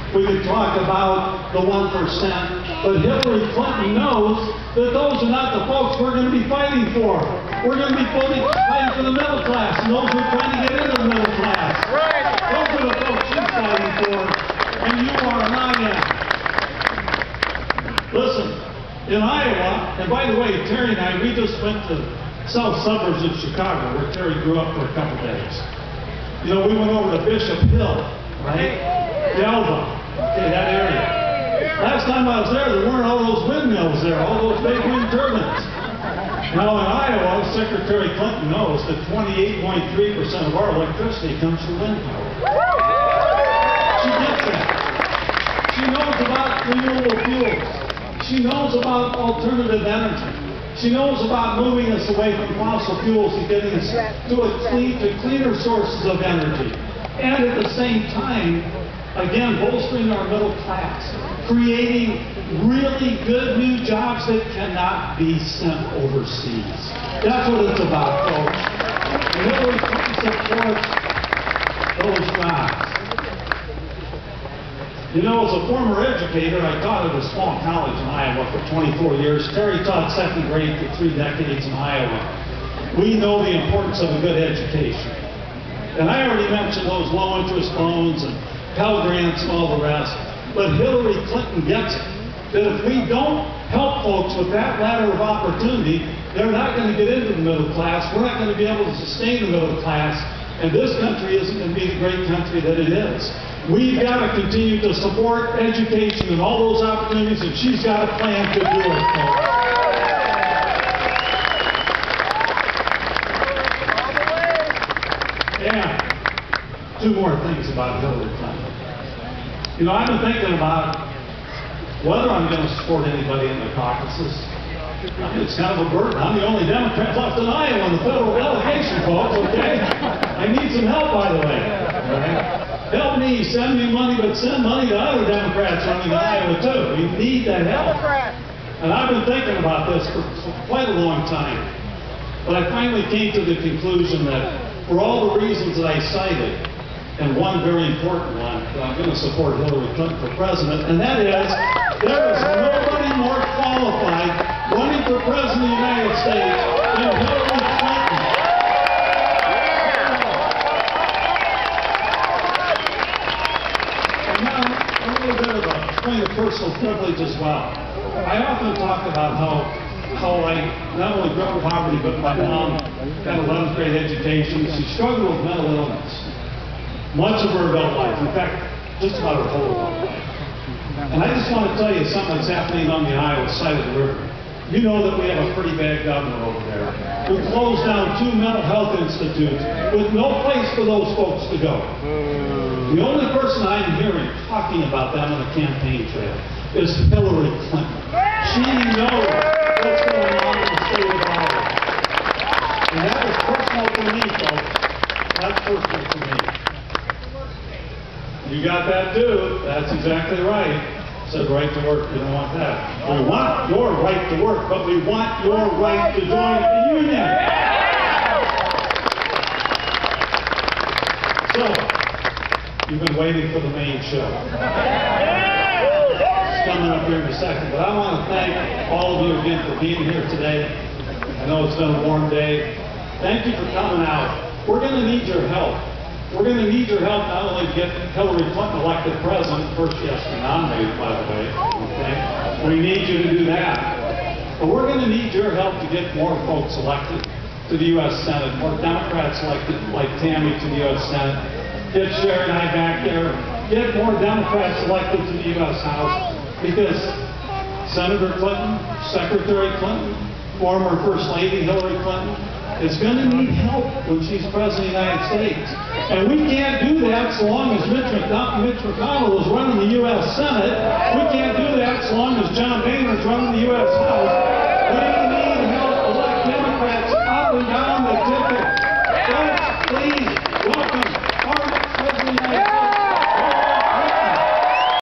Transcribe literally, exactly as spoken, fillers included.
We could talk about the one percent, but Hillary Clinton knows that those are not the folks we're going to be fighting for. We're going to be fighting for the middle class, and those who are trying to get into the middle class. Those are the folks she's fighting for, and you are and I am. Listen, in Iowa, and by the way, Terry and I, we just went to south suburbs of Chicago, where Terry grew up for a couple days. You know, we went over to Bishop Hill, right? Delva, okay, that area. Last time I was there, there weren't all those windmills there, all those big wind turbines. Now in Iowa, Secretary Clinton knows that twenty-eight point three percent of our electricity comes from wind power. She gets that. She knows about renewable fuels. She knows about alternative energy. She knows about moving us away from fossil fuels and getting us to, a clean, to cleaner sources of energy. And at the same time, again, bolstering our middle class, creating really good new jobs that cannot be sent overseas. That's what it's about, folks. And Hillary Clinton supports those jobs. You know, as a former educator, I taught at a small college in Iowa for twenty-four years. Terry taught second grade for three decades in Iowa. We know the importance of a good education. And I already mentioned those low-interest loans and Pell Grants and all the rest. But Hillary Clinton gets it. That if we don't help folks with that ladder of opportunity, they're not going to get into the middle class. We're not going to be able to sustain the middle class. And this country isn't going to be the great country that it is. We've got to continue to support education and all those opportunities, and she's got a plan to do it, folks. And two more things about Hillary Clinton. You know, I've been thinking about whether I'm going to support anybody in the caucuses. I mean, it's kind of a burden. I'm the only Democrat left in Iowa in the federal delegation, folks, okay? I need some help, by the way. Right? Help me, send me money, but send money to other Democrats running in Iowa, too. We need that help. And I've been thinking about this for, for quite a long time. But I finally came to the conclusion that for all the reasons that I cited, and one very important one, that I'm going to support Hillary Clinton for president, and that is, there is nobody more qualified running for president of the United States than Hillary Clinton. And now, a little bit of a point of personal privilege as well. I often talk about how how I not only grew up in poverty, but my mom got eleventh grade education. She struggled with mental illness much of her adult life. In fact, just about her whole adult life. And I just want to tell you something that's happening on the Iowa side of the river. You know that we have a pretty bad governor over there who closed down two mental health institutes with no place for those folks to go. The only person I'm hearing talking about that on the campaign trail is Hillary Clinton. She knows what's going on in the state of Iowa. And that is personal to me, folks. That's personal to me. You got that too. That's exactly right. Said right to work. We don't want that. We want your right to work, but we want your right to join the union. So, you've been waiting for the main show. It's coming up here in a second, but I want to thank all of you again for being here today. I know it's been a warm day. Thank you for coming out. We're going to need your help. We're going to need your help not only to get Hillary Clinton elected president, first she has to be nominated, by the way, okay? We need you to do that. But we're going to need your help to get more folks elected to the U S Senate, more Democrats elected like Tammy to the U S Senate, get Sharon and I back there, get more Democrats elected to the U S House, because Senator Clinton, Secretary Clinton, former First Lady Hillary Clinton, is going to need help when she's president of the United States. And we can't do that so long as Mitch McConnell, Mitch McConnell is running the U S Senate. We can't do that so long as John Boehner is running the U S